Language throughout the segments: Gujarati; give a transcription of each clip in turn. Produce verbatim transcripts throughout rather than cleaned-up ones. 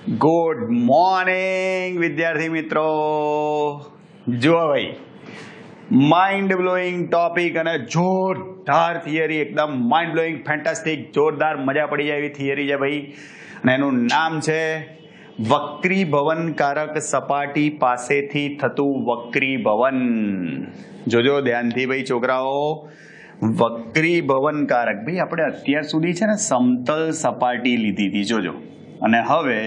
ગુડ મોર્નિંગ વિદ્યાર્થી મિત્રો, જુઓ ભાઈ માઇન્ડ બ્લોઈંગ ટોપિક અને જોરદાર થિયરી, એકદમ માઇન્ડ બ્લોઈંગ ફેન્ટાસ્ટિક જોરદાર મજા પડી જાય એવી થિયરી છે ભાઈ. અને એનું નામ છે વક્રીભવનકારક સપાટી પાસેથી થતું વક્રીભવન. જોજો ધ્યાનથી ભાઈ છોકરાઓ, વક્રીભવનકારક ભાઈ આપણે અત્યાર સુધી છે ને સમતલ સપાટી લીધી હતી જોજો, અને હવે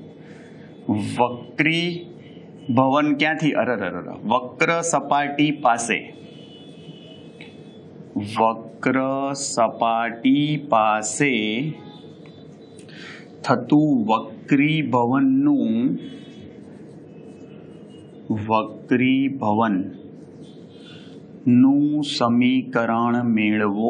વક્રી ભવન ક્યાંથી અરર અરર વક્ર સપાટી પાસે વક્ર સપાટી પાસે થતું વક્રીભવનનું વક્રીભવન નું સમીકરણ મેળવો.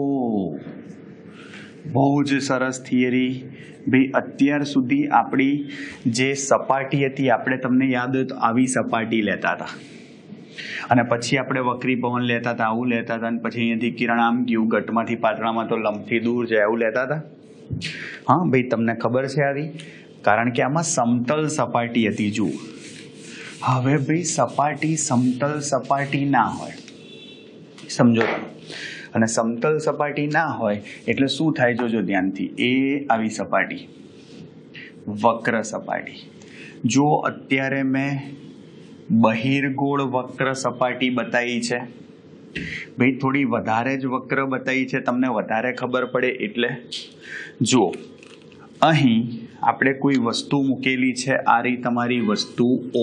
બહુ જ સરસ થિયરી ભાઈ. અત્યાર સુધી આપણી જે સપાટી હતી, આપણે તમને યાદ હોય તો આવી સપાટી લેતા હતા, અને પછી આપણે વક્રીભવન લેતા હતા, આવું લેતા હતા, અને પછી અહીંયાથી કિરણ આમ ગયું ઘટમાંથી પાતળામાં તો લંબથી દૂર જાય આવું લેતા હતા. હા ભાઈ, તમને ખબર છે આવી, કારણ કે આમાં સમતલ સપાટી હતી. જુઓ હવે ભાઈ સપાટી સમતલ સપાટી ના હોય, સમજો તમે, અને સમતલ સપાટી ના હોય એટલે શું થાય જોજો ધ્યાનથી. એ આવી સપાટી વક્ર સપાટી. જો અત્યારે મેં બહિર્ગોળ વક્ર સપાટી બતાવી છે ભાઈ, થોડી વધારે જ વક્ર બતાવી છે, તમને વધારે ખબર પડે એટલે. જુઓ અહીં આપણે કોઈ વસ્તુ મૂકેલી છે, આ રહી તમારી વસ્તુ ઓ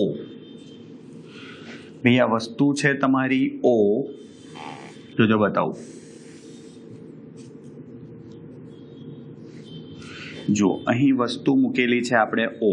ભાઈ. આ વસ્તુ છે તમારી ઓ, જોજો બતાવું. જો અહીં વસ્તુ મૂકેલી છે આપણે ઓ.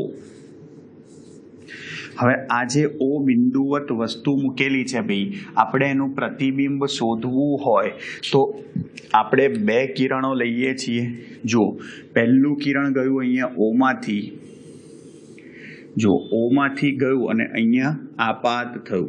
હવે આ જે ઓ બિંદુવત વસ્તુ મૂકેલી છે ભાઈ, આપણે એનું પ્રતિબિંબ શોધવું હોય તો આપણે બે કિરણો લઈએ છીએ. જો પહેલું કિરણ ગયું અહીંયા ઓમાંથી, જો ઓમાંથી ગયું અને અહીંયા આપાત થયું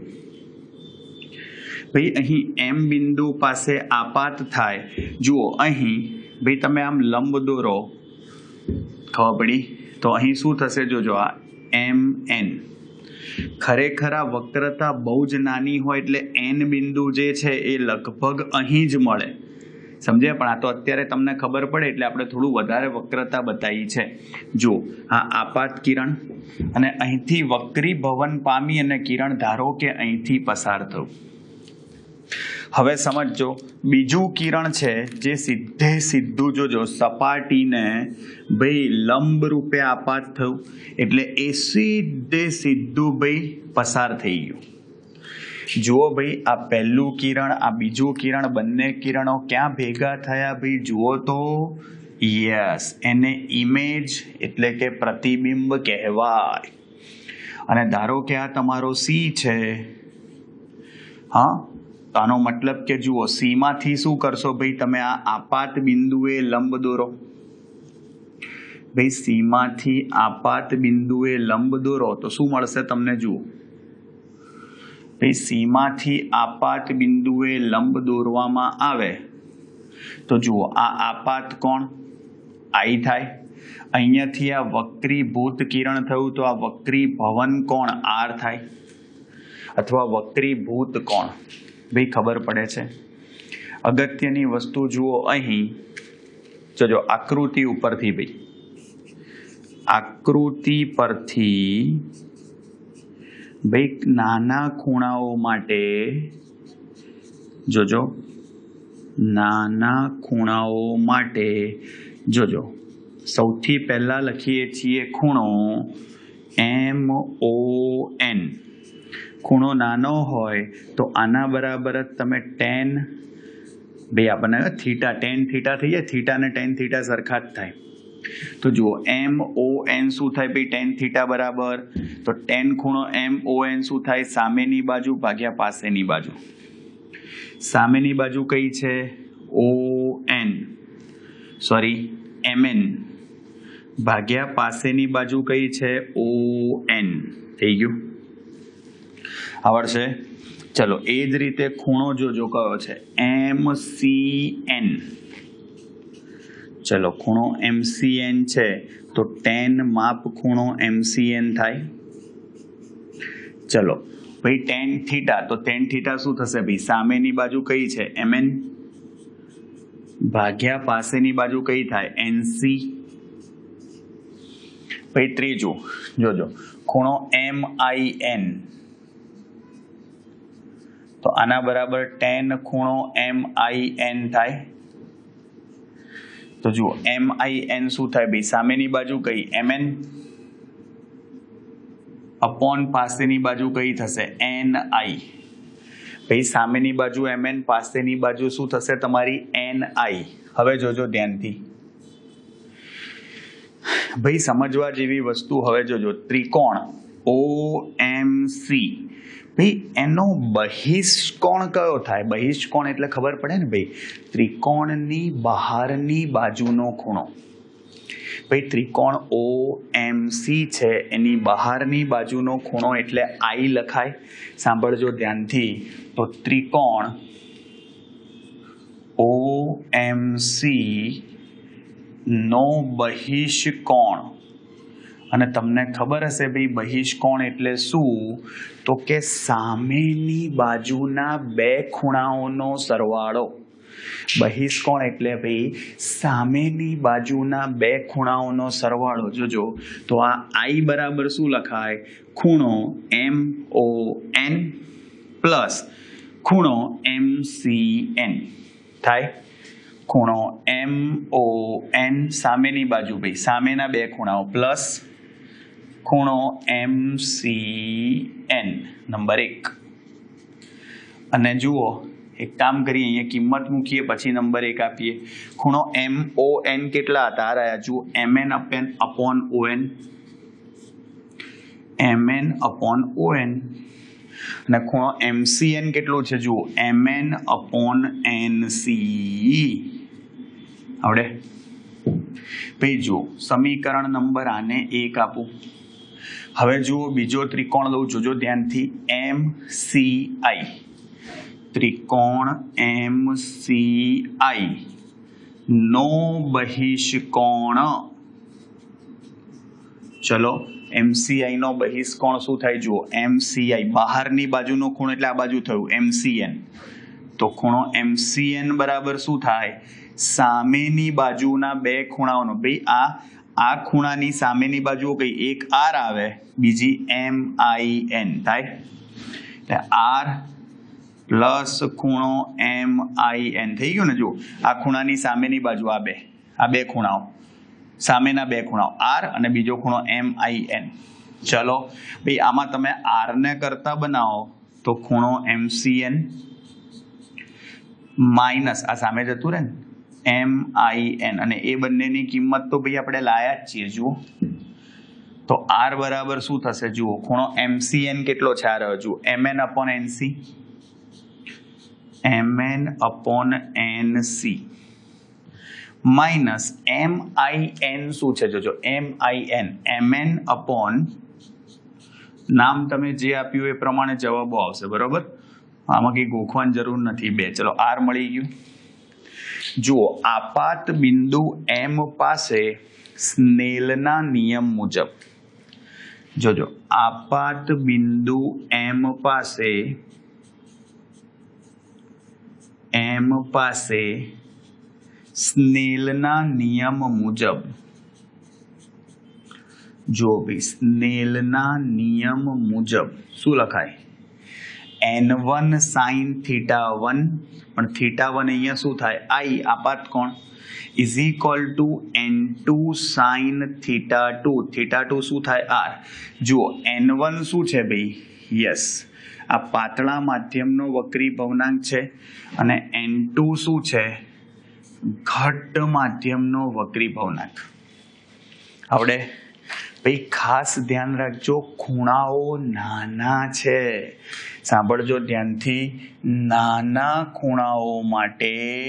ભાઈ. અહીં એમ બિંદુ પાસે આપાત થાય. જુઓ અહીં ભાઈ તમે આમ લંબ દોરો, ખબર પડી? તો અહીં શું થશે જોજો, આ એમ એન. ખરેખર આ વક્રતા બહુ જ નાની હોય એટલે એન બિંદુ જે છે એ લગભગ અહીં જ મળે, સમજ્યા? પણ આ તો અત્યારે તમને ખબર પડે એટલે આપણે થોડું વધારે વક્રતા બતાવી છે. જો આ આપાત કિરણ, અને અહીંથી વક્રીભવન પામી અને કિરણ ધારો કે અહીંથી પસાર થયું. હવે સમજો, બીજું કિરણ છે જે સીધે સીધું જોજો સપાટીને ભાઈ લંબ રૂપે આપાત થયું, એટલે એ સીધે સીધું ભાઈ પસાર થઈ ગયું. જુઓ ભાઈ, આ પહેલું કિરણ, આ બીજું કિરણ, બંને કિરણો ક્યાં ભેગા થયા ભાઈ? જુઓ તો, યસ, એને ઇમેજ એટલે કે પ્રતિબિંબ કહેવાય. અને ધારો કે આ તમારો સી છે, હા, તો આનો મતલબ કે જુઓ સીમાંથી શું કરશો ભાઈ, તમે આ આપાત બિંદુએ લંબ દોરો ભાઈ. સીમાંથી આપાત બિંદુએ લંબ દોરો તો શું મળશે તમને? જુઓ ભાઈ, સીમાંથી આપાત બિંદુએ લંબ દોરવામાં આવે તો જુઓ આ આપાત કોણ આઈ થાય, અહીંયાથી આ વક્રીભૂત કિરણ થયું તો આ વક્રીભવન કોણ આર થાય, અથવા વક્રીભૂત કોણ ભાઈ ખબર પડે છે. અગત્યની વસ્તુ જુઓ અહીં, જોજો આકૃતિ ઉપરથી ભાઈ, આકૃતિ પરથી ભાઈ નાના ખૂણાઓ માટે, જોજો નાના ખૂણાઓ માટે, જોજો સૌથી પહેલા લખીએ છીએ ખૂણો એમ ઓ એન. ખૂણો નાનો હોય તો આના બરાબર જ તમે ટેન, ભાઈ આપણને થીટા, ટેન થીટા થઈ જાય, થીટા ને ટેન થીટા સરખા જ થાય. તો જુઓ એમ ઓ એન શું થાય ભાઈ? ટેન થીટા બરાબર, તો ટેન ખૂણો એમ ઓ એન શું થાય? સામેની બાજુ ભાગ્યા પાસેની બાજુ. સામેની બાજુ કઈ છે? O N, sorry M N, ભાગ્યા પાસેની બાજુ કઈ છે? O N. થઈ ગયું, આવડશે? ચલો એ જ રીતે ખૂણો જોજો કયો છે? M C N. ચલો ખૂણો એમસીએન છે તો ટેન માપ ખૂણો એમસીએન થાય. ચલો ભાઈ ટેન થીટા તો ટેન થીટા શું થશે ભાઈ સામેની બાજુ કઈ છે એમએન ભાગ્યા પાસેની બાજુ કઈ થાય એનસી. ભાઈ ત્રીજું જોજો ખૂણો એમ આઈ એન તો આના બરાબર ટેન ખૂણો એમ આઈ એન થાય. તો જુઓ એમ આઈ એન શું થાય ભાઈ સામેની બાજુ કઈ એમએન અપોન પાસેની બાજુ કઈ થશે એન આઈ. ભાઈ સામેની બાજુ એમએન પાસેની બાજુ શું થશે તમારી એન આઈ. હવે જોજો ધ્યાનથી ભાઈ સમજવા જેવી વસ્તુ. હવે જોજો ત્રિકોણ ઓ એમ સી ભાઈ એનો બહિષ્કોણ કયો થાય? બહિષ્કોણ એટલે ખબર પડે ને ભાઈ ત્રિકોણની બહારની બાજુનો ખૂણો. ભાઈ ત્રિકોણ ઓ એમ સી છે એની બહારની બાજુનો ખૂણો એટલે આઈ લખાય. સાંભળજો ધ્યાનથી તો ત્રિકોણ ઓ એમ સી નો બહિષ્કોણ અને તમને ખબર હશે ભાઈ બહિષ્કોણ એટલે શું તો કે સામેની બાજુના બે ખૂણાઓનો સરવાળો. બહિષ્કોણ એટલે ભાઈ સામેની બાજુના બે ખૂણાઓનો સરવાળો. જોજો તો આ આઈ બરાબર શું લખાય ખૂણો એમ ઓ એન પ્લસ ખૂણો એમ સી એન થાય. ખૂણો એમ ઓ એન સામેની બાજુ ભાઈ સામેના બે ખૂણાઓ પ્લસ ખૂણો એમ સી એન નંબર એક. અને જુઓ એક કામ કરીએ અહીંયા કિંમત મૂકીએ પછી નંબર એક આપીએ. ખૂણો એમ ઓ એન કેટલા હતા રહ્યા જુઓ M N upon upon O N M N upon O N અને ખૂણો એમસીએન કેટલું છે જુઓ M N upon N C. આવડે ભાઈ જુઓ સમીકરણ નંબર આને એક આપું. હવે જુઓ બીજો ત્રિકોણ લઉં જોજો ધ્યાનથી એમ સી આઈ. ત્રિકોણ એમ સી આઈ નો બહિષ્કોણ. ચલો એમસીઆઈ નો બહિષ્કોણ શું થાય જુઓ એમસીઆઈ બહારની બાજુનો ખૂણો એટલે આ બાજુ થયું એમસીએન. તો ખૂણો એમસીએન બરાબર શું થાય સામેની બાજુના બે ખૂણાઓનો. ભાઈ આ આ ખૂણાની સામેની બાજુઓ કઈ એક આર આવે બીજી એમ આઈ એન થાય. એટલે આર પ્લસ ખૂણો એમ આઈ એન થઈ ગયું ને. જુઓ આ ખૂણાની સામેની બાજુ આ બે આ બે ખૂણાઓ સામેના બે ખૂણાઓ આર અને બીજો ખૂણો એમ આઈ એન. ચલો ભાઈ આમાં તમે આર ને કરતા બનાવો તો ખૂણો એમસીએન માઇનસ આ સામે જતું રહે ને એમ આઈ એન અને એ બંનેની કિંમત તો ભાઈ આપણે લાયા જ છીએ. જુઓ તો આર બરાબર શું થશે જુઓ ખૂણો એમસીએન કેટલો છે આ રહ્યો જુઓ M N upon NC M N upon N C minus M I N શું છે જોજો M I N M N upon નામ તમે જે આપ્યું એ પ્રમાણે જવાબો આવશે બરોબર. આમાં કંઈ ગોખવાની જરૂર નથી. બે ચલો આર મળી ગયું. જુઓ આપાત બિંદુ એમ પાસે સ્નેલના નિયમ મુજબ જોજો આપાત બિંદુ એમ પાસે એમ પાસે સ્નેલના નિયમ મુજબ જો ભાઈ સ્નેલના નિયમ મુજબ શું લખાય N one sine theta one પણ થીટા વન અહીંયા શું થાય આઈ આપાત કોણ is equal to N two sine theta two. Theta two શું થાય આર. જુઓ એન વન શું છે ભાઈ યસ આ પાતળા માધ્યમનો વક્રી ભવનાંક છે અને એન ટુ શું છે ઘટ્ટ માધ્યમનો વક્રી ભવનાંક. આવડે ભાઈ ખાસ ધ્યાન રાખજો ખૂણાઓ નાના છે. સાંભળજો ધ્યાનથી નાના ખૂણાઓ માટે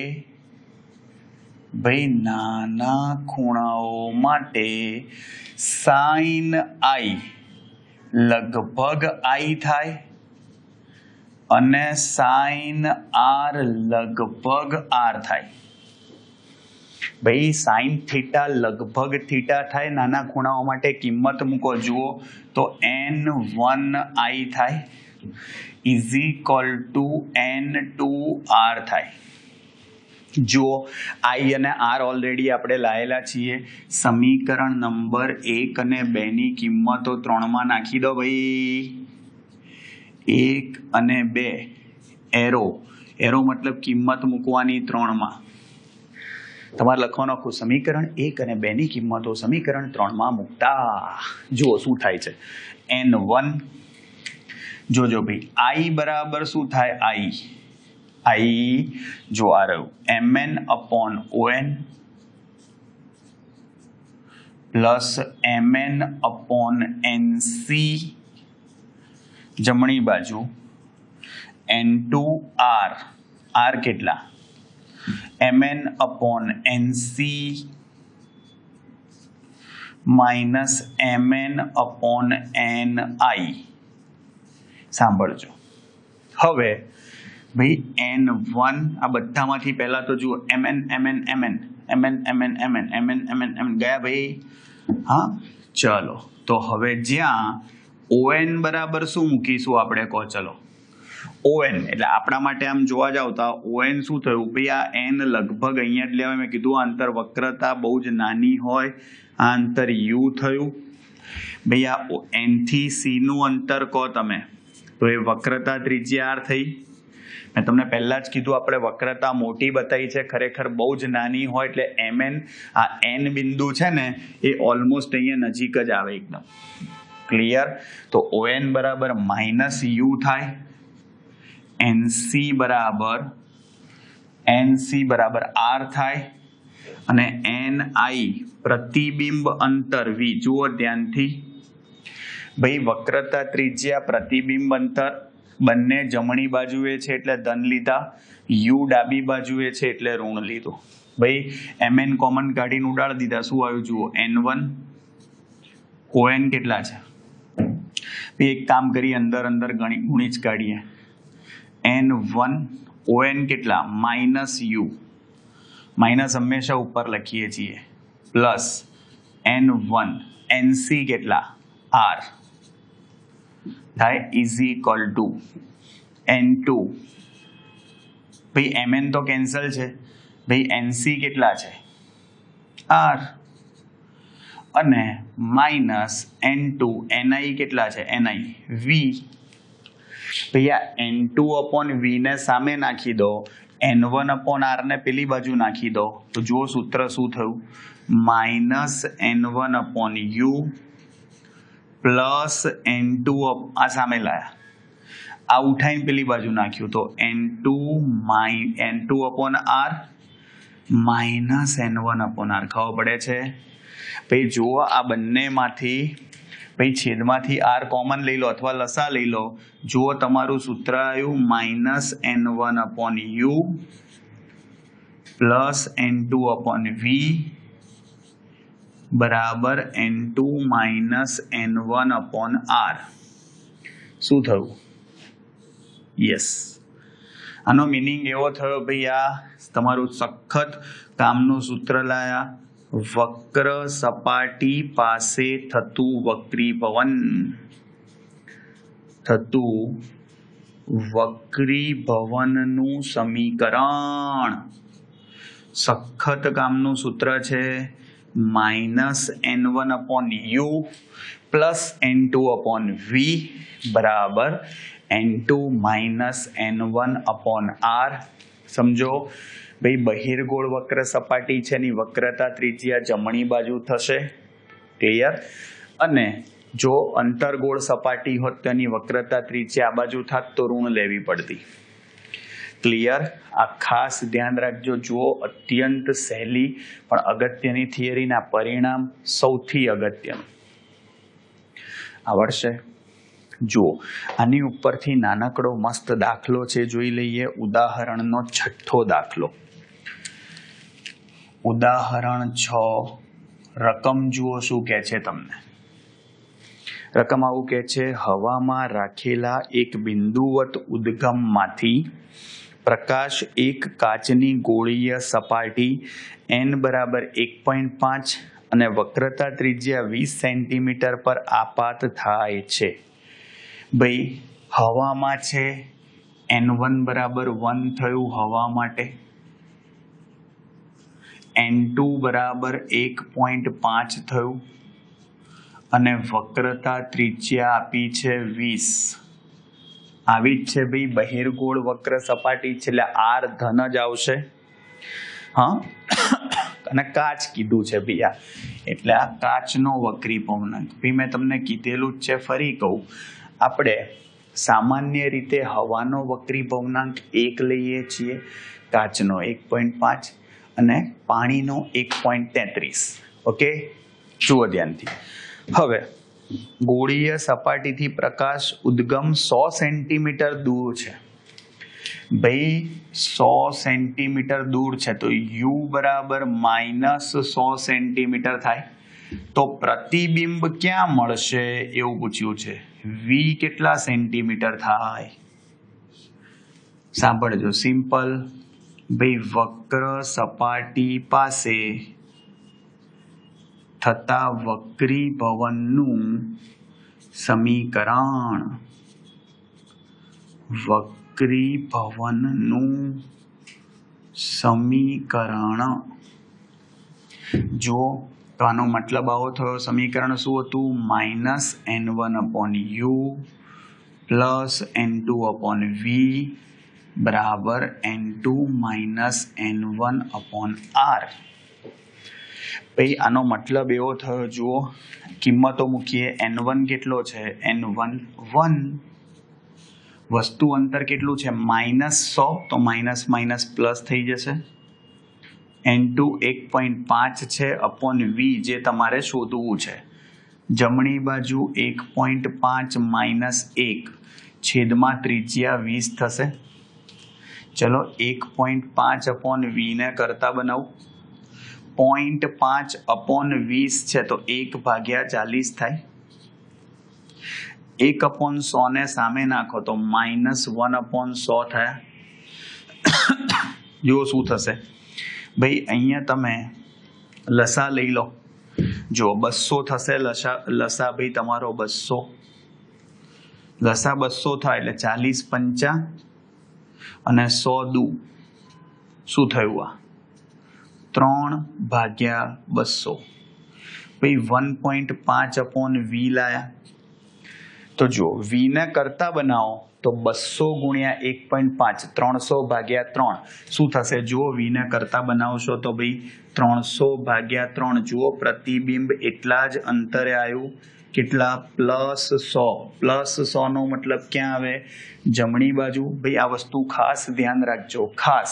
ભાઈ નાના ખૂણાઓ માટે સાઇન આઈ લગભગ આઈ થાય અને સાઇન આર લગભગ આર થાય. ભાઈ સાઈન થીટા લગભગ થીટા થાય નાના ખૂણાઓ માટે કિંમત મૂકો જુઓ તો એન વન આઈ થાય is equal to N two R થાય જુઓ આઈ અને આર ઓલરેડી આપણે લાયેલા છીએ સમીકરણ નંબર એક અને બે ની કિંમતો ત્રણમાં નાખી દો ભાઈ એક અને બે એરો એરો મતલબ કિંમત મૂકવાની ત્રણમાં તમારે લખવાનું આખું સમીકરણ એક અને બે ની કિંમતો સમીકરણ ત્રણમાં મૂકતા જુઓ શું થાય છે એન વન જોજો ભાઈ આઈ બરાબર શું થાય આઈ આઈ જો આ રહ્યું M N upon O N plus M N upon N C જમણી બાજુ એન ટુ આર આર કેટલા mn upon nc minus mn upon ni સાંભળજો હવે ભાઈ એન વન આ બધામાંથી પહેલા તો જુઓ mn mn mn mn mn mn mn mn mn ગયા ભાઈ હા ચલો તો હવે જ્યાં on બરાબર શું મૂકીશું આપણે કહો ચલો ઓએન એટલે આપણા માટે આમ જોવા જાવ તો ઓએન શું થયું ભાઈ આ એન લગભગ અહીંયા જ લેવાય મેં કીધું આ અંતર વક્રતા બહુ જ નાની હોય આ અંતર યુ થયું ભાઈ આ એન થી સી નું અંતર કહો તમે તો એ વક્રતા ત્રિજ્યા આર થઈ મેં તમને પહેલા જ કીધું આપણે વક્રતા મોટી બતાવી છે ખરેખર બહુ જ નાની હોય એટલે એમ એન આ એન બિંદુ છે ને એ ઓલમોસ્ટ અહીંયા નજીક જ આવે એકદમ ક્લિયર તો ઓએન બરાબર માઇનસ યુ થાય એનસી બરાબર એનસી બરાબર આર થાય અને એન આઈ પ્રતિબિંબ અંતર વી જુઓ ધ્યાનથી ભાઈ વક્રતા ત્રિજ્યા પ્રતિબિંબ અંતર બંને જમણી બાજુએ છે એટલે ધન લીધા યુ ડાબી બાજુએ છે એટલે ઋણ લીધું ભાઈ એમ એન કોમન કાઢીને ઉડાડી દીધા શું આવ્યું જુઓ એન વન ઓએન કેટલા છે ભાઈ એક કામ કરી અંદર અંદર ગણી ગુણી જ કાઢીએ એન વન ઓએન કેટલા માઇનસ યુ માઇનસ હંમેશા ઉપર લખીએ છીએ પ્લસ એન વન એનસી કેટલા આર થાય is equal to N two ભાઈ એમએન તો કેન્સલ છે ભાઈ એનસી કેટલા છે આર અને માઇનસ એન ટુ એનઆઈ કેટલા છે એનઆઈ વી ભૈયા એન ટુ અપોન વી ને સામે નાખી દો એન વન અપોન આર ને પેલી બાજુ નાખી દો તો જુઓ સૂત્ર શું થયું minus N one upon you plus N two આ સામે લાયા આ ઉઠાઈને પેલી બાજુ નાખ્યું તો N two minus N two upon R minus N one upon R ખબર પડે છે ભાઈ જુઓ આ બંનેમાંથી ભાઈ છેદમાંથી આર કોમન લઈ લો અથવા લસા લઈ લો જુઓ તમારું સૂત્ર આવ્યું minus N one upon you plus N two upon વી બરાબર N two minus N one upon R શું થયું યસ આનો મિનિંગ એવો થયો ભાઈ આ તમારું સખત કામનું સૂત્ર લાયા વક્ર સપાટી પાસે થતું વક્રીભવન થતું વક્રીભવનનું સમીકરણ સખત કામનું સૂત્ર છે minus N one upon you plus N two upon વી બરાબર N two minus N one upon R સમજો ભાઈ બહિર્ગોળ વક્ર સપાટી છે એની વક્રતા ત્રિજ્યા જમણી બાજુ થશે ક્લિયર અને જો અંતર્ગોળ સપાટી હોત તો એની વક્રતા ત્રિજ્યા આ બાજુ થાત તો ઋણ લેવી પડતી ક્લિયર આ ખાસ ધ્યાન રાખજો જુઓ અત્યંત સહેલી પણ અગત્યની થિયરીના પરિણામ સૌથી અગત્યનું આવડશે જુઓ આની ઉપરથી નાનકડો મસ્ત દાખલો છે જોઈ લઈએ ઉદાહરણનો છઠ્ઠો દાખલો ઉદાહરણ છ રકમ જુઓ શું કહે છે તમને રકમ આવું કહે છે હવામાં રાખેલા એક બિંદુવત ઉદ્ગમમાંથી પ્રકાશ એક કાચની ગોળીય સપાટી એન બરાબર એક પોઈન્ટ પાંચ અને વક્રતા ત્રિજ્યા વીસ સેન્ટીમીટર પર આપાત થાય છે. ભાઈ હવામાં છે એન વન બરાબર વન થયું હવા માટે, એન ટુ બરાબર એક પોઈન્ટ પાંચ થયું અને વક્રતા ત્રિજ્યા આપી છે વીસ. આવી જ છે ભાઈ બહિર્ગોળ વક્ર સપાટી છે એટલે આર ધન જ આવશે. હા અને કાચ કીધું છે ભાઈ આ એટલે આ કાચનો વક્રી ભવનાંક. ભાઈ મેં તમને કીધેલું જ છે, ફરી કહું, આપણે સામાન્ય રીતે હવાનો વક્રી ભવનાંક એક લઈએ છીએ, કાચનો એક પોઈન્ટ પાંચ અને પાણીનો એક પોઈન્ટ તેત્રીસ. ઓકે, જુઓ ધ્યાનથી. હવે ગોળીય સપાટીથી પ્રકાશ ઉદ્ગમ સો સેન્ટીમીટર દૂર છે. ભાઈ સો સેન્ટીમીટર દૂર છે તો યુ બરાબર માઇનસ સો સેન્ટીમીટર થાય. તો પ્રતિબિંબ ક્યાં મળશે એવું પૂછ્યું છે. વી કેટલા સેન્ટીમીટર થાય? સાંભળજો, સિમ્પલ. ભાઈ વક્ર સપાટી પાસે થતા વક્રીભવનનું સમીકરણ વક્રીભવનનું સમીકરણ જો તો આનો મતલબ આવો થયો. સમીકરણ શું હતું? Minus N one upon you plus N two upon વી બરાબર N two minus N one upon R. ભાઈ આનો મતલબ એવો થયો, જુઓ કિંમતો મૂકીએ. એન વન કેટલો છે? N one one. વસ્તુ અંતર કેટલું છે? માઇનસ સો, તો માઇનસ માઇનસ પ્લસ થઈ જશે. એન ટુ એક પોઈન્ટ પાંચ છે અપોન વી જે તમારે શોધવું છે. જમણી બાજુ એક પોઈન્ટ પાંચ માઇનસ એક છેદમાં ત્રિજ્યા વીસ થશે. ચલો એક પોઈન્ટ પાંચ અપોન વીને કરતા બનાવું. પોઈન્ટ પાંચ અપોન વીસ છે તો એક ભાગ્યા ચાલીસ થાય. એક અપોન સો ને સામે નાખો તો માઇનસ વન અપોન સો થયા. જો શું થશે ભાઈ, અહીંયા તમે લસા લઈ લો. જો બસો થશે લસા લસા ભાઈ તમારો બસો. લસા બસો થાય એટલે ચાલીસ પંચા અને સો દુ શું થયું? આ ત્રણ ભાગ્યા બસો. ભાઈ વન પોઈન્ટ પાંચ અપોન વી લાયા તો જો વીને કરતા બનાવો તો બસો ગુણ્યા એક પોઈન્ટ પાંચ ત્રણસો ભાગ્યા ત્રણ શું થશે? જુઓ વીને કરતા બનાવશો તો ભાઈ ત્રણસો ભાગ્યા ત્રણ. જુઓ પ્રતિબિંબ એટલા જ અંતરે આવ્યું. કેટલા? પ્લસ સો. પ્લસ સો નો મતલબ ક્યાં આવે? જમણી બાજુ. ભાઈ આ વસ્તુ ખાસ ધ્યાન રાખજો. ખાસ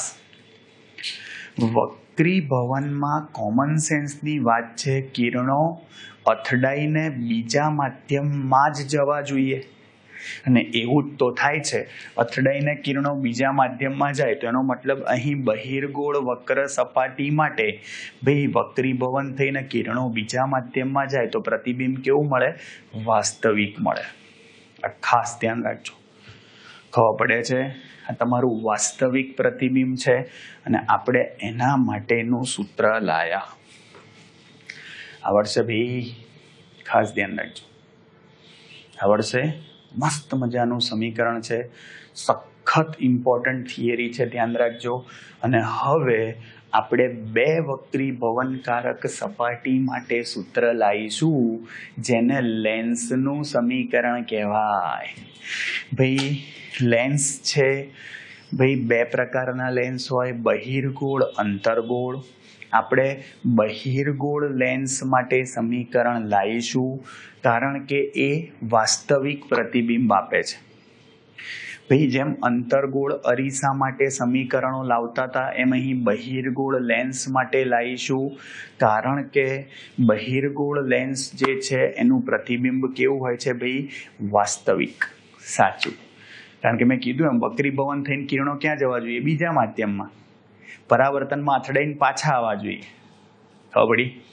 વક્રીભવનમાં કોમન સેન્સની વાત છે. કિરણો અથડાઈને બીજા માધ્યમમાં જ જવા જોઈએ અને એવું જ તો થાય છે. અથડાઈને કિરણો બીજા માધ્યમમાં જાય તો એનો મતલબ અહીં બહિર્ગોળ વક્ર સપાટી માટે ભાઈ વક્રીભવન થઈને કિરણો બીજા માધ્યમમાં જાય તો પ્રતિબિંબ કેવું મળે? વાસ્તવિક મળે. આ ખાસ ધ્યાન રાખજો. ખબર પડે છે? આ તમારું વાસ્તવિક પ્રતિબિંબ છે અને આપણે એના માટેનું સૂત્ર લાયા. આવડશે ભાઈ? ખાસ ધ્યાન રાખજો. આવડશે? મસ્ત મજાનું સમીકરણ છે. સખત ઇમ્પોર્ટન્ટ થિયરી છે, ધ્યાન રાખજો. અને હવે આપણે બે વક્રીભવનકારક સપાટી માટે સૂત્ર લાવીશું જેને લેન્સનું સમીકરણ કહેવાય. ભાઈ લેન્સ છે, ભાઈ બે પ્રકારના લેન્સ હોય, બહિર્ગોળ, અંતર્ગોળ. આપણે બહિર્ગોળ લેન્સ માટે સમીકરણ લાવીશું કારણ કે એ વાસ્તવિક પ્રતિબિંબ આપે છે. ભાઈ જેમ અંતર્ગોળ અરીસા માટે સમીકરણો લાવતા હતા એમ અહીં બહિર્ગોળ લેન્સ માટે લાવીશું કારણ કે બહિર્ગોળ લેન્સ જે છે એનું પ્રતિબિંબ કેવું હોય છે? ભાઈ વાસ્તવિક, સાચું. કારણ કે મેં કીધું એમ વક્રીભવન થઈને કિરણો ક્યાં જવા જોઈએ? બીજા માધ્યમમાં. પરાવર્તનમાં અથડાઈને પાછા આવવા જોઈએ. ખબર પડી?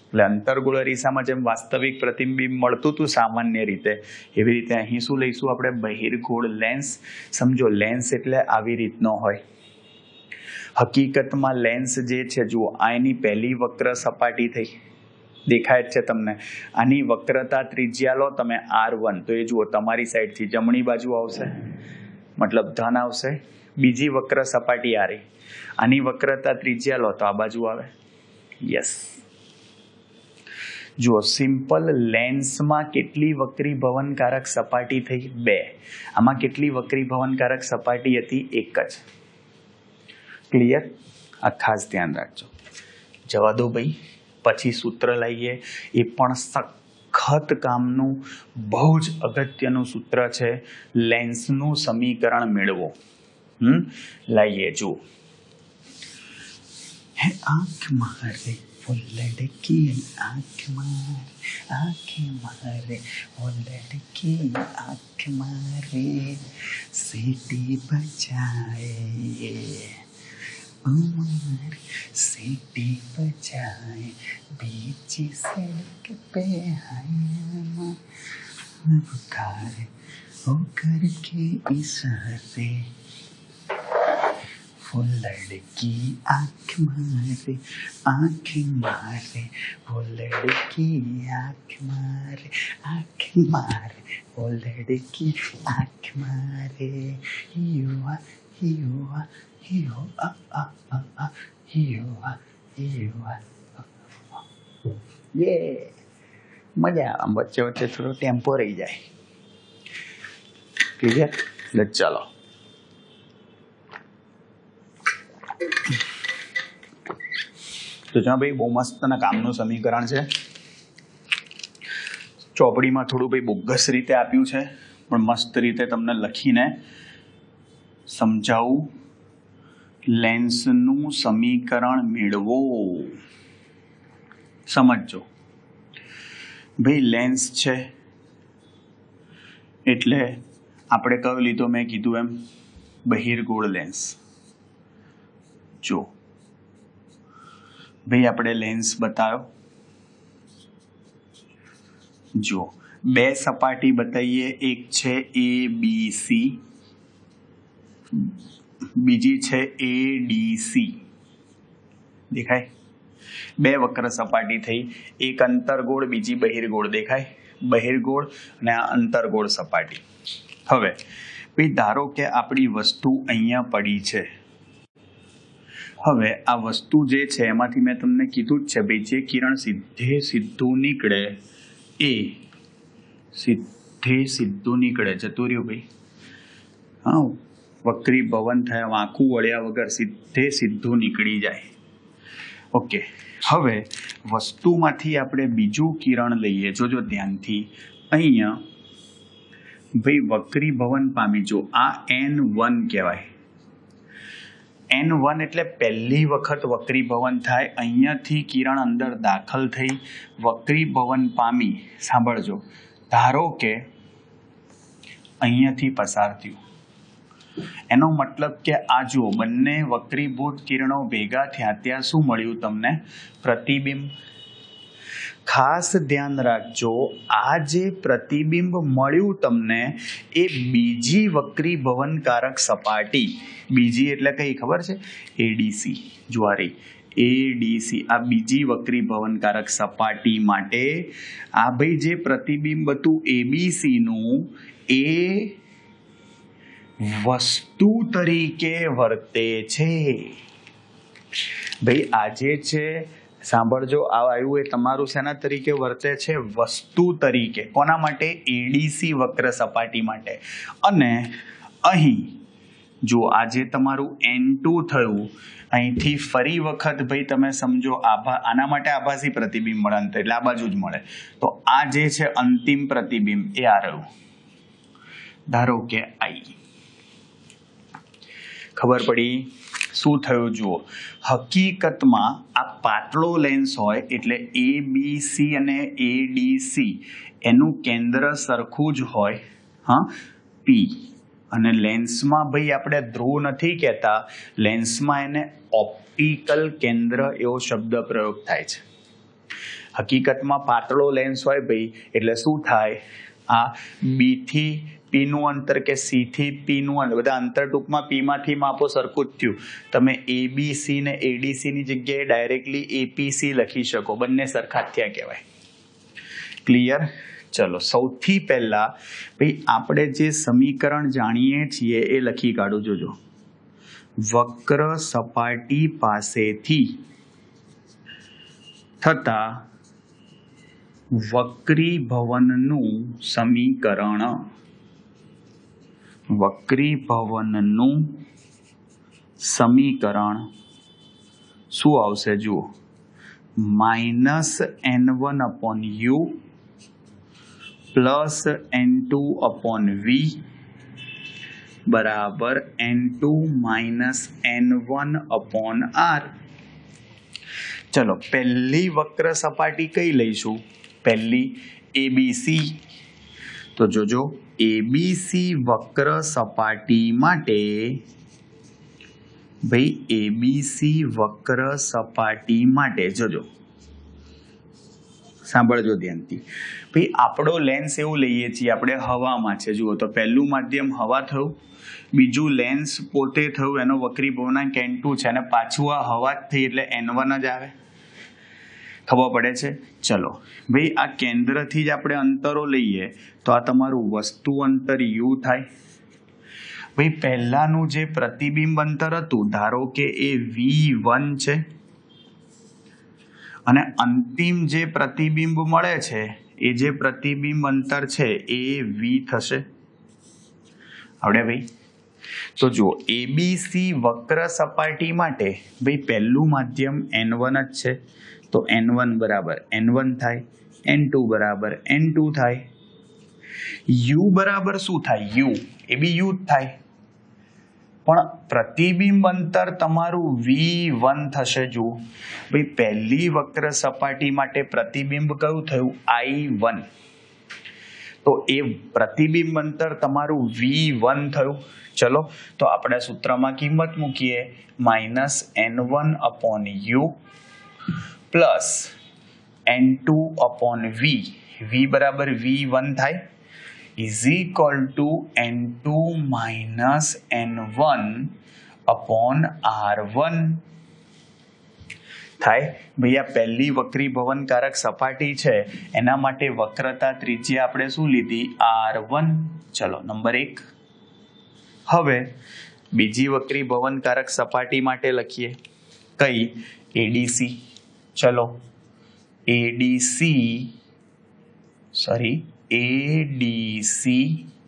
એટલે અંતર્ગોળ અરીસામાં જેમ વાસ્તવિક પ્રતિબિંબ મળતું હતું સામાન્ય રીતે, એવી રીતે અહીં શું લઈશું આપણે? બહિર્ગોળ લેન્સ. સમજો લેન્સ એટલે આવી રીતનો હોય. હકીકતમાં લેન્સ જે છે જુઓ, આ એની પહેલી વક્ર સપાટી થઈ, દેખાય જ છે તમને. આની વક્રતા ત્રિજ્યા લો તમે આર વન, તો એ જુઓ તમારી સાઈડથી જમણી બાજુ આવશે, મતલબ ધન આવશે. બીજી વક્ર સપાટી આ રહી, આની વક્રતા ત્રિજ્યા લો તો આ બાજુ આવે. યસ. જુઓ સિમ્પલ લેન્સમાં કેટલી વક્રીભવનકારક સપાટી થઈ? બે. આમાં કેટલી વક્રીભવનકારક સપાટી હતી? એક જ. ક્લિયર? આ ખાસ ધ્યાન રાખજો. જવા દો ભાઈ, પછી સૂત્ર લઈએ. એ પણ સખત કામનું બહુ જ અગત્યનું સૂત્ર છે, લેન્સનું સમીકરણ મેળવો. હમ લાઈએ જુઓ. હે આંખ મારે वो लड़की, आँख मारे, आँखें मारे वो लड़की, आँख मारे, सीटी बजाए उमर, सीटी बजाए बीच सड़क पे है पुकारे वो करके इशारे, वो लड़की आँख मारे, आँख मारे वो लड़की, आँख मारे, आँख मारे वो लड़की, आँख मारे. युवा युवा युवा आ आ आ युवा युवा. ये મજા આમ વચ્ચે વચ્ચે થોડો ટેમ્પો રહી જાય. ક્લિયર? લેટ ચાલો. તો જો ભાઈ બહુ મસ્ત ના કામનું સમીકરણ છે. ચોપડીમાં થોડું ભાઈ બોગસ રીતે આપ્યું છે, પણ મસ્ત રીતે તમને લખીને સમજાવું. લેન્સનું સમીકરણ મેળવો. સમજો ભાઈ, લેન્સ છે એટલે આપણે કયો લીધો? મેં કીધું એમ બહિર્ગોળ લેન્સ. જો ભાઈ આપણે લેન્સ બતાવ્યો. જો બે સપાટી બતાવીએ, એક છે એ બી સી, બીજી છે એ ડી સી. દેખાય? બે વક્ર સપાટી થઈ, એક અંતર્ગોળ બીજી બહિર્ગોળ. દેખાય? બહિર્ગોળ અને આ અંતર્ગોળ સપાટી. હવે ભાઈ ધારો કે આપણી વસ્તુ અહીંયા પડી છે. હવે આ વસ્તુ જે છે એમાંથી મેં તમને કીધું જ છે ભાઈ, જે કિરણ સીધે સીધું નીકળે એ સીધે સીધું નીકળે, જતું રહ્યું ભાઈ. હા, વક્રી ભવન થયા, વાંકું વળ્યા વગર સીધે સીધું નીકળી જાય. ઓકે. હવે વસ્તુમાંથી આપણે બીજું કિરણ લઈએ. જોજો ધ્યાનથી, અહીંયા ભાઈ વક્રી ભવન પામી. જો આ એન વન કહેવાય. એન વન એટલે પહેલી વખત વક્રીભવન થાય. અહીંયાથી કિરણ અંદર દાખલ થઈ વક્રીભવન પામી. સાંભળજો, ધારો કે અહીંયાથી પસાર થયું, એનો મતલબ કે આ જુઓ બંને વક્રીભૂત કિરણો ભેગા થયા, ત્યાં શું મળ્યું તમને? પ્રતિબિંબ. ખાસ ધ્યાન રાખજો, આ જે પ્રતિબિંબ મળ્યું તમને એ બીજી વક્રીભવનકારક સપાટી, બીજી એટલે કઈ ખબર છે? એડીસી. જ્વારી એડીસી, આ બીજી વક્રીભવનકારક સપાટી માટે આ ભાઈ જે પ્રતિબિંબ હતું એબીસી નું, એ વસ્તુ તરીકે વર્તે છે. ભાઈ આજે છે, સાંભળજો, આ આવ્યું એ તમારું શેના તરીકે વર્તે છે? વસ્તુ તરીકે. કોના માટે? એડીસી વક્ર સપાટી માટે. અને અહીં જો આજે તમારું એન ટુ થયું, અહીંથી ફરી વખત ભાઈ તમે સમજો આભા, આના માટે આભાસી પ્રતિબિંબ મળે અંતર, એટલે આ બાજુ જ મળે. તો આ જે છે અંતિમ પ્રતિબિંબ એ આ રહ્યું. ધારો કે આઈ. ખબર પડી? શું થયું? જુઓ, હકીકતમાં આ પાતળો લેન્સ હોય એટલે એ બી સી અને એ ડી સી એનું કેન્દ્ર સરખું જ હોય. હા, પી. અને લેન્સમાં ભાઈ આપણે ધ્રુવ નથી કહેતા, લેન્સમાં એને ઓપ્ટિકલ કેન્દ્ર એવો શબ્દ પ્રયોગ થાય છે. હકીકતમાં પાતળો લેન્સ હોય ભાઈ એટલે શું થાય, આ બી થી પી નું અંતર કે સી થી પી નું અંતર, બધા અંતર ટૂંકમાં પી માંથી માપો સરખું જ થયું. તમે એબીસી ને એડીસી ની જગ્યાએ ડાયરેક્ટલી એપીસી લખી શકો, બંને સરખા જ થયા કહેવાય. ક્લિયર? ચલો સૌથી પહેલા ભાઈ આપણે જે સમીકરણ જાણીએ છીએ એ લખી કાઢું. જોજો, વક્ર સપાટી પાસેથી થતા વક્રીભવનનું સમીકરણ, વક્રીભવનનું સમીકરણ શું આવશે? જુઓ, minus N one upon you plus N two upon વી બરાબર N two minus N one upon r. ચલો પહેલી વક્ર સપાટી કઈ લઈશું? પહેલી એબીસી. તો જોજો, એબીસી વક્ર સપાટી માટે ભાઈ એબીસી વક્ર સપાટી માટે જોજો, સાંભળજો ધ્યાનથી. ભાઈ આપણો લેન્સ એવું લઈએ છીએ આપણે હવામાં છે. જુઓ તો પહેલું માધ્યમ હવા થયું, બીજું લેન્સ પોતે થયું, એનો વક્રીભવનાંક એન ટુ છે, અને પાછું આ હવા જ થઈ એટલે એન વન જ આવે. ખબર પડે છે? ચલો ભાઈ આ કેન્દ્રથી જ આપણે અંતરો લઈએ તો આ તમારું વસ્તુ અંતર યુ થાય. ભાઈ પહેલાનું જે પ્રતિબિંબ અંતર હતું ધારો કે એ વી વન છે, અને અંતિમ જે પ્રતિબિંબ મળે છે એ જે પ્રતિબિંબ અંતર છે એ વી થશે. આવડે ભાઈ? તો જુઓ, એબીસી વક્ર સપાટી માટે ભાઈ પહેલું માધ્યમ એન વન જ છે, તો એન વન બરાબર એન વન થાય, એન ટુ બરાબર એન ટુ થાય. યુ બરાબર શું થાય? યુ એ બી યુ જ થાય, પણ પ્રતિબિંબ અંતર તમારું વી વન થશે. જુઓ ભાઈ પહેલી વક્ર સપાટી માટે પ્રતિબિંબ કયું થયું? I one. તો એ પ્રતિબિંબ અંતર તમારું વી વન થયું. ચલો તો આપણે સૂત્રમાં કિંમત મૂકીએ, minus N one upon you plus N two upon v, v બરાબર વી વન થાય, is equal to N two minus N one upon r one થાય. ભાઈ આ પહેલી વક્રીભવનકારક સપાટી છે એના માટે વક્રતા ત્રિજ્યા આપણે શું લીધી? R one. ચલો નંબર એક. હવે બીજી વક્રીભવનકારક સપાટી માટે લખીએ. કઈ? એડીસી. ચલો એડીસી સોરી એડીસી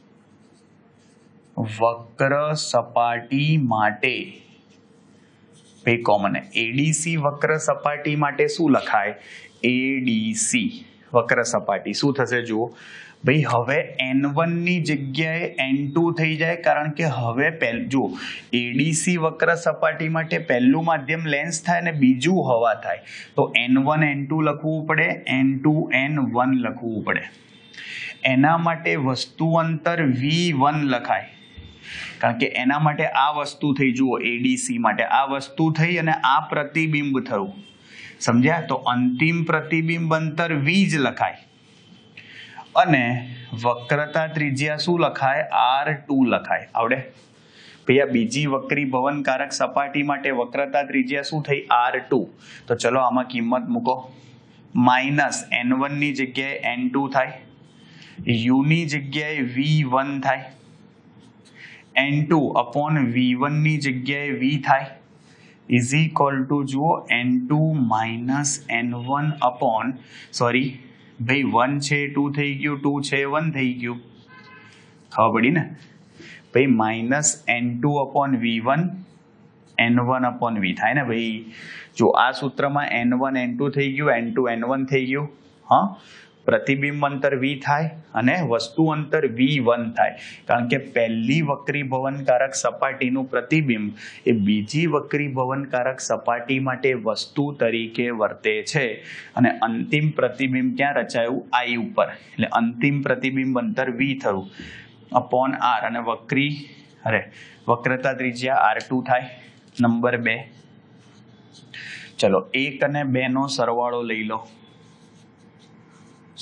વક્ર સપાટી માટે ભાઈ કોમન એડીસી વક્ર સપાટી માટે શું લખાય? એડીસી વક્ર સપાટી શું થશે? જુઓ ભાઈ હવે એન વન ની જગ્યાએ એન ટુ થઈ જાય, કારણ કે હવે પહેલ જુઓ એડીસી વક્ર સપાટી માટે પહેલું માધ્યમ લેન્સ થાય ને બીજું હવા થાય, તો એન વન એન ટુ લખવું પડે, એન ટુ એન વન લખવું પડે. એના માટે વસ્તુ અંતર વી વન લખાય, કારણ કે એના માટે આ વસ્તુ થઈ. જુઓ એડીસી માટે આ વસ્તુ થઈ અને આ પ્રતિબિંબ થયું, સમજ્યા? તો અંતિમ પ્રતિબિંબ અંતર વી જ લખાય, અને વક્રતા ત્રિજ્યા શું લખાય? આર ટુ લખાય. આવડે ભાઈ? આ બીજી વક્રીભવનકારક સપાટી માટે વક્રતા ત્રિજ્યા શું થઈ? R two. તો ચલો આમાં કિંમત મૂકો, માઇનસ એન વન ની જગ્યાએ એન ટુ થાય, યુ ની જગ્યાએ વી વન થાય, n two upon v one ની જગ્યાએ વી થાય, ઇઝ ઇક્વલ ટુ જુઓ n two minus N one upon sorry ભાઈ વન છે ટુ થઈ ગયું, ટુ છે વન થઈ ગયું. ખબર પડી ને ભાઈ? Minus n two upon v one n one upon v થાય ને ભાઈ? જો આ સૂત્રમાં એન વન એન ટુ થઈ ગયું, એન ટુ એન વન થઈ ગયું. હા, પ્રતિબિંબ અંતર વી થાય અને વસ્તુ અંતર વી વન થાય, કારણ કે પહેલી વક્રીભવનકારક સપાટીનું પ્રતિબિંબ એ બીજી વક્રીભવનકારક સપાટી માટે વસ્તુ તરીકે વર્તે છે, અને અંતિમ પ્રતિબિંબ ક્યાં રચાયું? આઈ ઉપર, એટલે અંતિમ પ્રતિબિંબ અંતર વી થયું અપોન આર, અને વક્રી અરે વક્રતા ત્રિજ્યા આર ટુ થાય. નંબર બે. ચલો એક અને બે નો સરવાળો લઈ લો.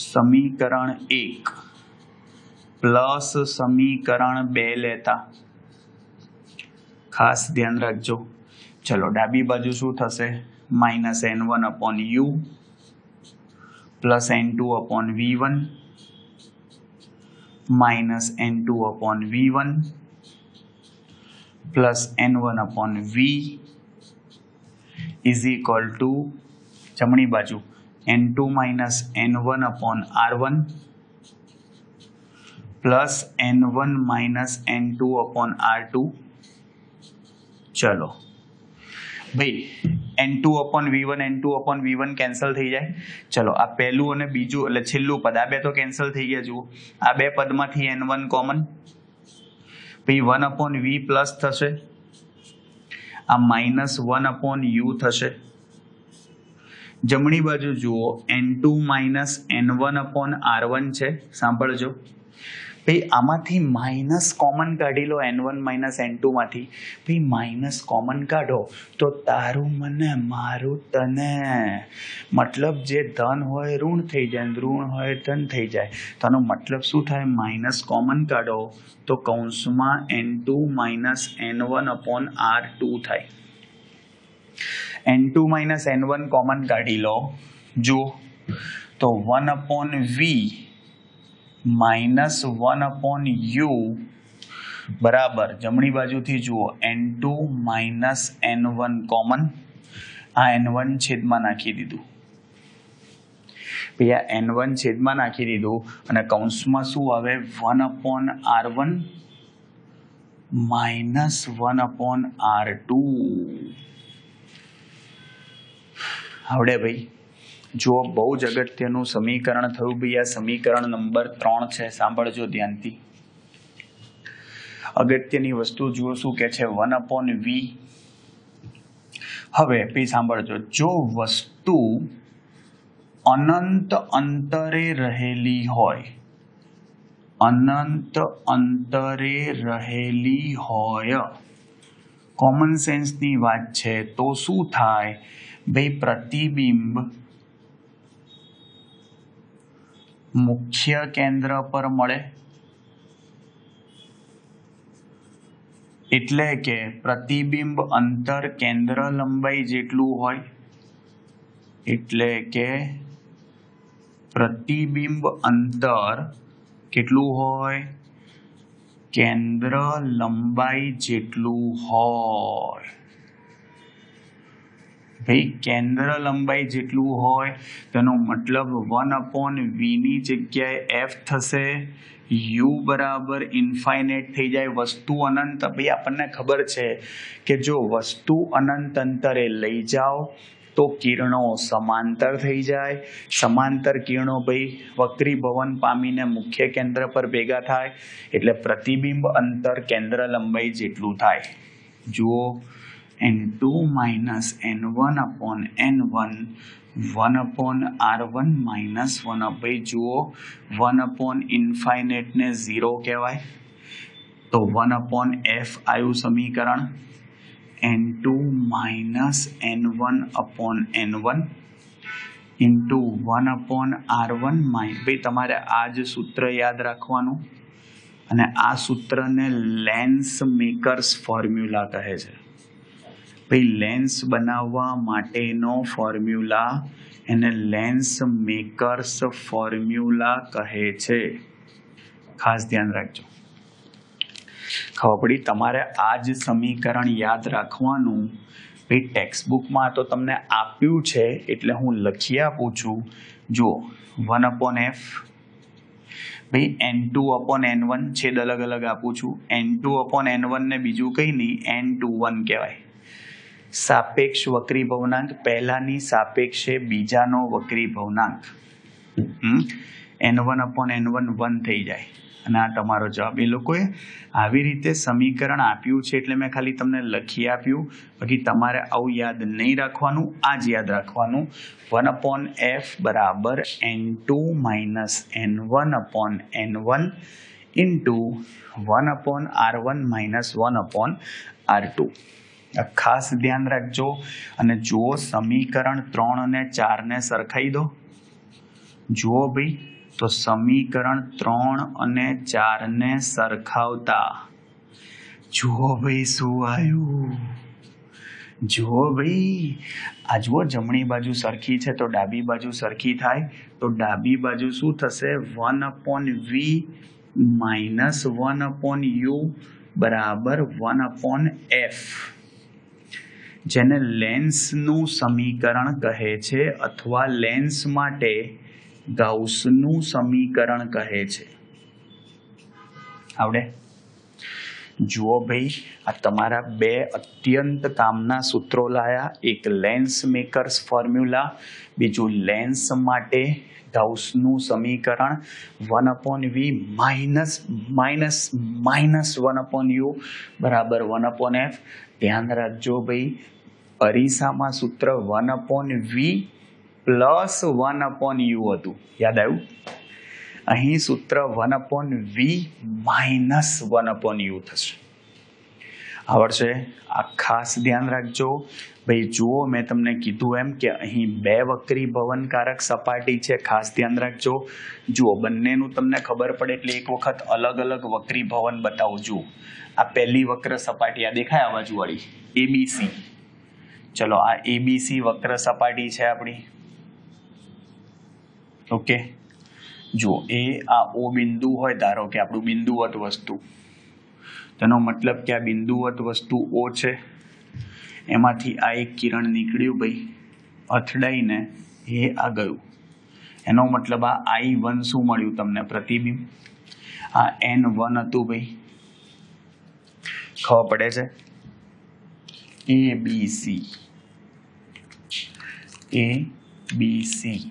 સમીકરણ એક પ્લસ સમીકરણ બે લેતા ખાસ ધ્યાન રાખજો. ચલો ડાબી બાજુ શું થશે? Minus N one upon you plus N two upon v one minus n two upon v one plus N one upon v is equal to જમણી બાજુ N two minus N one upon r one plus N one minus n two upon r two. ચલો ભાઈ n two upon v one n two upon v one cancel થઈ જાય. ચલો આ પહેલું અને બીજું એટલે છેલ્લું પદ આ બે તો કેન્સલ થઈ ગયા. જુઓ આ બે પદમાંથી એન વન કોમન, પછી વન અપોન વી પ્લસ થશે, આ માઇનસ વન અપોન યુ થશે. જમણી બાજુ જુઓ n two minus N one upon r one છે. સાંભળજો ભાઈ આમાંથી માઇનસ કોમન કાઢી લો n one minus n two માંથી. ભાઈ માઇનસ કોમન કાઢો તો તારું મને મારું તને, મતલબ જે ધન હોય ઋણ થઈ જાય, ઋણ હોય ધન થઈ જાય. તો આનો મતલબ શું થાય? માઇનસ કોમન કાઢો તો કૌંસમાં n two minus N one upon r two થાય. N two minus N one common કાઢી લો. જુઓ તો one upon v minus one upon u બરાબર જમણી બાજુથી જુઓ n two minus N one common, આ એન વન છેદમાં નાખી દીધું. પછી આ એન વન છેદમાં નાખી દીધું અને કૌંસમાં શું આવે? One upon r one minus one upon r two. આવડે ભાઈ? જો બહુ જ અગત્યનું સમીકરણ થયું ભાઈ. આ સમીકરણ નંબર ત્રણ છે. સાંભળજો ધ્યાનથી. અગત્યની વસ્તુ જુઓ શું કે છે? One upon v. હવે ભાઈ સાંભળજો, જો વસ્તુ અનંત અંતરે રહેલી હોય, અનંત અંતરે રહેલી હોય, કોમન સેન્સની વાત છે, તો શું થાય ભાઈ? પ્રતિબિંબ મુખ્ય કેન્દ્ર પર મળે. એટલે કે પ્રતિબિંબ અંતર કેન્દ્ર લંબાઈ જેટલું હોય, એટલે કે પ્રતિબિંબ અંતર કેટલું હોય? કેન્દ્ર લંબાઈ જેટલું હોય. ભાઈ કેન્દ્ર લંબાઈ જેટલું હોય તેનો મતલબ વન અપોન વી ની જગ્યાએ એફ થશે. યુ બરાબર ઇન્ફાઇનાઇટ થઈ જાય. વસ્તુ અનંત. ભાઈ આપણને ખબર છે કે જો વસ્તુ અનંત અંતરે લઈ જાઓ તો કિરણો સમાંતર થઈ જાય. સમાંતર કિરણો ભાઈ વક્રીભવન પામીને મુખ્ય કેન્દ્ર પર ભેગા થાય એટલે પ્રતિબિંબ અંતર કેન્દ્ર લંબાઈ જેટલું થાય. જુઓ n two minus N one upon n one one upon r one minus one. ભાઈ જુઓ વન અપોન ઇન્ફાઇનાઇટને ઝીરો કહેવાય તો વન અપોન એફ આવ્યું સમીકરણ. N two minus N one upon n one into one upon r one માઇ. ભાઈ તમારે આ જ સૂત્ર યાદ રાખવાનું અને આ સૂત્રને લેન્સ મેકર્સ ફોર્મ્યુલા કહે છે. ભાઈ લેન્સ બનાવવા માટેનો ફોર્મ્યુલા એને લેન્સ મેકર્સ ફોર્મ્યુલા કહે છે. ખાસ ધ્યાન રાખજો. ખબર પડી? તમારે આ જ સમીકરણ યાદ રાખવાનું. ભાઈ ટેક્સ્ટબુકમાં તો તમને આપ્યું છે એટલે હું લખી આપું છું. જુઓ વન અપોન એફ ભાઈ n two upon n one છેદ અલગ અલગ આપું છું. N two upon n one ને બીજું કંઈ નહીં એન ટુ વન કહેવાય. સાપેક્ષ વક્રી ભવનાંક પહેલાની સાપેક્ષે બીજાનો વક્રી ભવનાંક. N one upon n one one થઈ જાય અને આ તમારો જવાબ. એ લોકોએ આવી રીતે સમીકરણ આપ્યું છે એટલે મેં ખાલી તમને લખી આપ્યું. બાકી તમારે આવું યાદ નહીં રાખવાનું, આ જ યાદ રાખવાનું. વન અપોન એફ બરાબર N two minus N one upon n one into one upon r one minus one upon r two. ખાસ ધ્યાન રાખજો અને જુઓ સમીકરણ ત્રણ અને ચાર ને સરખાઈ દો. જુઓ ભાઈ તો સમીકરણ ત્રણ અને ચાર ને સરખાવતા જુઓ ભાઈ શું આવ્યું. જુઓ ભાઈ, આ જુઓ જમણી બાજુ સરખી છે તો ડાબી બાજુ સરખી થાય. તો ડાબી બાજુ શું થશે? One upon v minus one upon u બરાબર વન અપોન એફ, જેને લેન્સનું સમીકરણ કહે છે અથવા લેન્સ માટે ગાઉસનું સમીકરણ કહે છે. આવડે? જુઓ ભાઈ, આ તમારા બે અત્યંત કામના સૂત્રો લાયા. એક લેન્સ મેકર્સ ફોર્મ્યુલા, બીજું લેન્સ માટે ગાઉસનું સમીકરણ one upon v minus minus minus one upon u બરાબર વન અપોન એફ. ધ્યાન રાખજો ભાઈ, અરીસામાં સૂત્ર one upon v plus one upon u હતું. યાદ આવ્યું? અહીં સૂત્ર one upon v minus one upon u થશે. આવડશે? આ ખાસ ધ્યાન રાખજો ભાઈ. જુઓ, મેં તમને કીધું એમ કે અહીં બે વક્રી ભવનકારક સપાટી છે. ખાસ ધ્યાન રાખજો. જુઓ, બંનેનું તમને ખબર પડે એટલે એક વખત અલગ અલગ વક્રી ભવન બતાવું. જુઓ, આ પહેલી વક્ર સપાટી આ દેખાય આ બાજુવાળી એબીસી. ચલો, આ એબીસી વક્ર સપાટી છે આપણી. ઓકે, જુઓ, એ આ ઓ બિંદુ હોય, ધારો કે આપણું બિંદુવત વસ્તુ, તેનો મતલબ કે આ બિંદુવત વસ્તુ ઓ છે. એમાંથી આ એક કિરણ નીકળ્યું ભાઈ, અથડાઈને એ આ ગયું. એનો મતલબ આ આઈ વન શું મળ્યું તમને? પ્રતિબિંબ. આ એન વન હતું ભાઈ, ખબર પડે છે? A B C A B C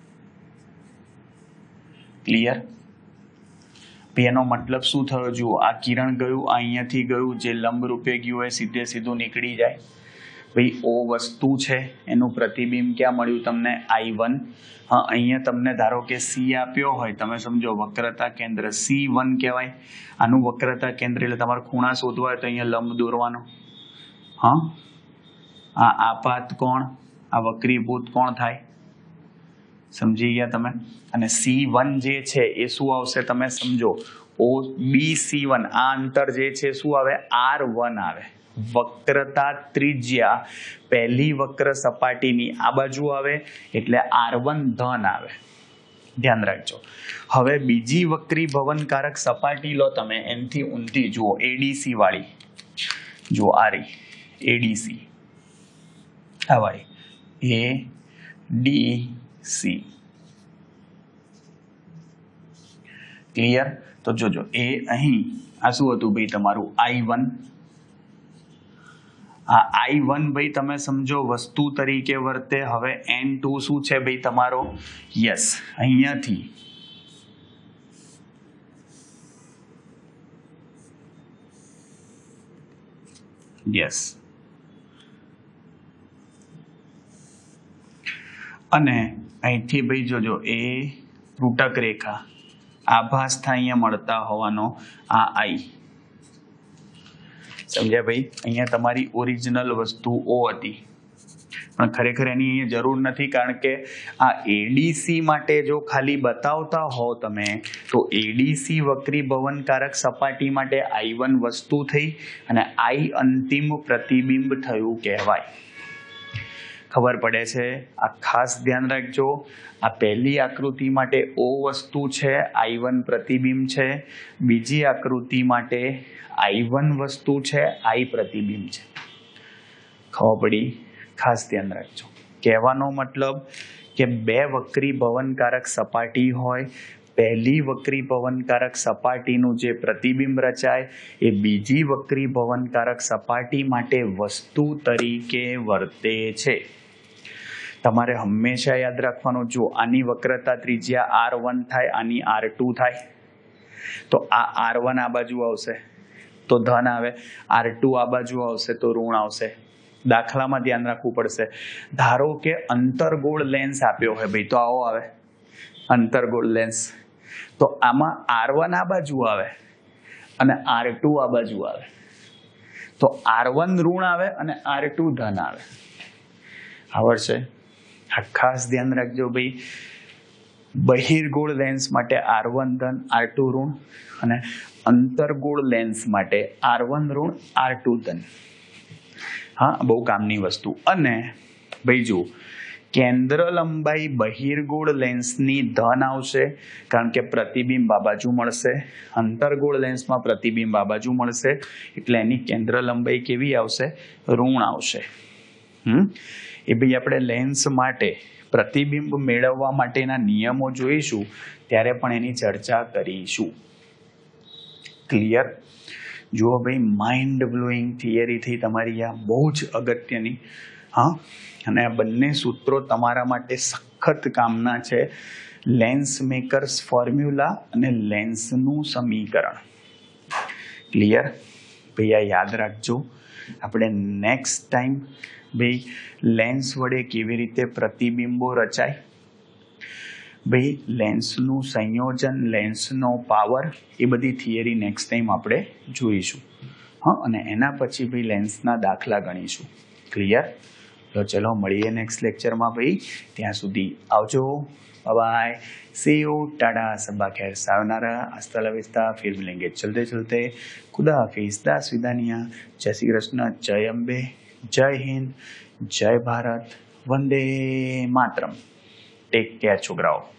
clear? એનો મતલબ શું થયો? જુઓ, આ કિરણ ગયું, આ અહીંયાથી ગયું, જે લંબ રૂપે ગયું હોય સીધે સીધું નીકળી જાય. ભાઈ, ઓ વસ્તુ છે, એનું પ્રતિબિંબ ક્યાં મળ્યું તમને? I one. હા, અહીંયા તમને ધારો કે સી આપ્યો હોય, તમે સમજો વક્રતા કેન્દ્ર સી વન કહેવાય. આનું વક્રતા કેન્દ્ર એટલે તમારે ખૂણા શોધવા હોય તો અહીંયા લંબ દોરવાનો. હા, આ આપાત કોણ, આ વક્રીભૂત કોણ થાય? સમજી ગયા તમે? અને સી વન જે છે એ શું આવશે તમે સમજો? ઓ બી સી વન, આ અંતર જે છે શું આવે? આર વન આવે. વક્રતા ત્રિજ્યા પહેલી વક્ર સપાટીની આ બાજુ આવે એટલે આર વન ધન આવે. ધ્યાન રાખજો. હવે બીજી વક્રી ભવનકારક સપાટી લો તમે, એનથી ઊંધી. જુઓ, એડીસી વાળી. જુઓ, આ રહી એડીસી, આ વાળી એ ડી સી. ક્લિયર? તો જોજો, એ અહીં આ શું હતું ભાઈ તમારું? I one. આ આઈ વન ભાઈ તમે સમજો વસ્તુ તરીકે વર્તે. હવે એન ટુ શું છે ભાઈ તમારો? યસ, અહીંયાથી યસ અને અહીંથી ભાઈ જોજો, એ ત્રુટક રેખા આભાસ થાય અહીંયા મળતા હોવાનો આ આઈ. સમજ્યા ભાઈ? અહીંયા તમારી ઓરિજિનલ વસ્તુ ઓ હતી, પણ ખરેખર એની અહીંયા જરૂર નથી, કારણ કે આ એડીસી માટે જો ખાલી બતાવતા હો તમે તો એડીસી વક્રી ભવનકારક સપાટી માટે આઈ વન વસ્તુ થઈ અને આઈ અંતિમ પ્રતિબિંબ થયું કહેવાય. ખબર પડે છે? આ ખાસ ધ્યાન રાખજો. આ પહેલી આકૃતિ માટે ઓ વસ્તુ છે, આઈ વન પ્રતિબિંબ છે. બીજી આકૃતિ માટે આઈ વન વસ્તુ છે, આઈ પ્રતિબિંબ છે. ખબર પડી? ખાસ ધ્યાન રાખજો. કહેવાનો મતલબ કે બે વક્રી ભવનકારક સપાટી હોય, પહેલી વક્રી ભવનકારક સપાટીનું જે પ્રતિબિંબ રચાય એ બીજી વક્રી ભવનકારક સપાટી માટે વસ્તુ તરીકે વર્તે છે. તમારે હંમેશા યાદ રાખવાનું, જો આની વક્રતા ત્રિજ્યા આર વન થાય, આની આર ટુ થાય, તો આ આર વન આ બાજુ આવશે તો ધન આવે, આર ટુ આ બાજુ આવશે તો ઋણ આવશે. દાખલામાં ધ્યાન રાખવું પડશે. ધારો કે અંતર્ગોળ લેન્સ આપ્યો હોય ભાઈ, તો આવો આવે અંતર્ગોળ લેન્સ. તો આમાં આર વન આ બાજુ આવે અને આર ટુ આ બાજુ આવે, તો આર વન ઋણ આવે અને આર ટુ ધન આવે. આવડશે? આ ખાસ ધ્યાન રાખજો ભાઈ. બહિર્ગોળ લેન્સ માટે આર વન ધન આર ટુ ઋણ અને અંતર્ગોળ લેન્સ માટે આર વન ઋણ આર ટુ ધન. હા, બહુ કામની વસ્તુ. અને ભાઈ જુઓ, કેન્દ્ર લંબાઈ બહિર્ગોળ લેન્સની ધન આવશે કારણ કે પ્રતિબિંબ આ બાજુ મળશે. અંતર્ગોળ લેન્સમાં પ્રતિબિંબ આ બાજુ મળશે એટલે એની કેન્દ્ર લંબાઈ કેવી આવશે? ઋણ આવશે. હમ એ ભાઈ આપણે લેન્સ માટે પ્રતિબિંબ મેળવવા માટેના નિયમો જોઈશું ત્યારે પણ એની ચર્ચા કરીશું. ક્લિયર? જુઓ ભાઈ, માઇન્ડ બ્લોઈંગ થિયરી થઈ તમારી આ બહુ જ અગત્યની. હા, અને આ બંને સૂત્રો તમારા માટે સખત કામના છે. લેન્સ મેકર્સ ફોર્મ્યુલા અને લેન્સનું સમીકરણ. ક્લિયર? ભાઈ આ યાદ રાખજો. આપણે નેક્સ્ટ ટાઈમ ભાઈ લેન્સ વડે કેવી રીતે પ્રતિબિંબો રચાય, ભાઈ લેન્સનું સંયોજન, લેન્સનો પાવર, એ બધી થિયરી નેક્સ્ટ ટાઈમ આપણે જોઈશું. હા, અને એના પછી ભાઈ લેન્સના દાખલા ગણીશું. ક્લિયર? તો ચલો મળીએ નેક્સ્ટ લેક્ચરમાં ભાઈ. ત્યાં સુધી આવજો. બાય. See you. ટાટા. સબ્બા ખૈર. સાયોનારા. હસ્તા લા વિસ્તા. ફિર મિલેંગે ચલતે ચલતે. ખુદા હાફિઝ. દાસ વિદાનિયા. જય શ્રી કૃષ્ણ. જય અંબે. જય હિન્દ. જય ભારત. વંદે માતરમ. ટેક કેર છોકરાઓ.